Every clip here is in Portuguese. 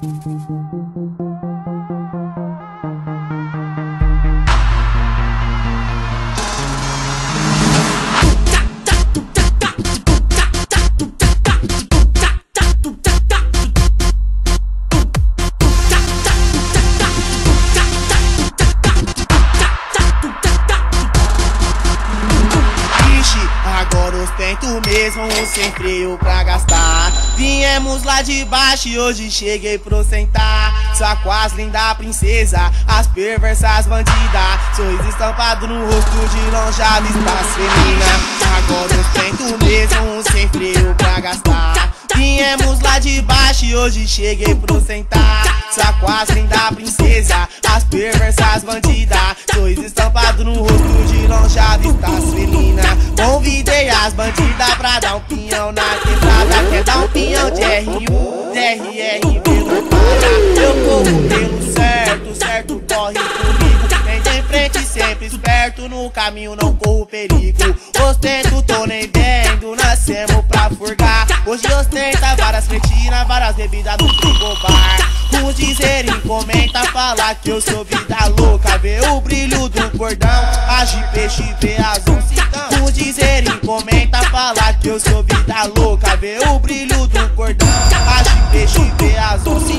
Ostento mesmo sem freio pra gastar. Viemos lá de baixo e hoje cheguei pra sentar. Só com as linda princesa, as perversas bandidas. Sorriso estampado no rosto de longe a vista feminina. Agora ostento mesmo sem freio pra gastar. Viemos lá de baixo e hoje cheguei pra sentar. Só com as linda princesa, as perversas bandidas. Sorriso estampado no rosto de longe a vista feminina. Convidei as bandidas pra dar um pinhão na quebrada. Quer dar um pinhão de R1, de RRV não para. Eu corro pelo certo, certo corre comigo. Vem de frente sempre esperto, no caminho não corro perigo. Ostento, tô nem vendo, nascemos pra furgar. Hoje ostenta várias cretinas, várias bebidas no frigobar. Uns dizerem, comenta, falar que eu sou vida louca. Vê o brilho do cordão, age peixe, vê as onças. Uns dizerem, comenta, falar que eu sou vida louca. Vê o brilho do cordão, age peixe, vê as onças.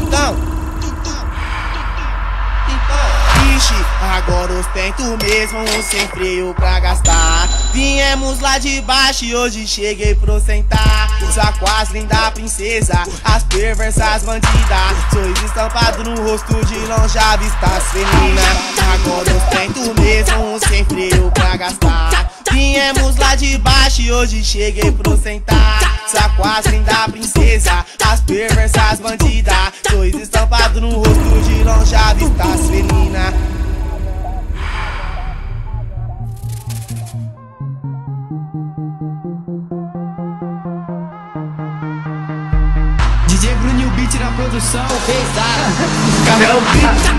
Ixi, agora ostento mesmo sem freio pra gastar. Viemos lá de baixo e hoje cheguei pra sentar. Só com as linda princesa, as perversas bandidas. Sorriso estampado no rosto de longe a vista feminina. Agora ostento mesmo sem freio pra gastar. Viemos lá de baixo e hoje cheguei pra sentar. Só com as linda princesa, as perversas bandidas. Sorriso estampado no rosto de longe a vista feminina. DJ Bruninho Beat na produção. Pesado.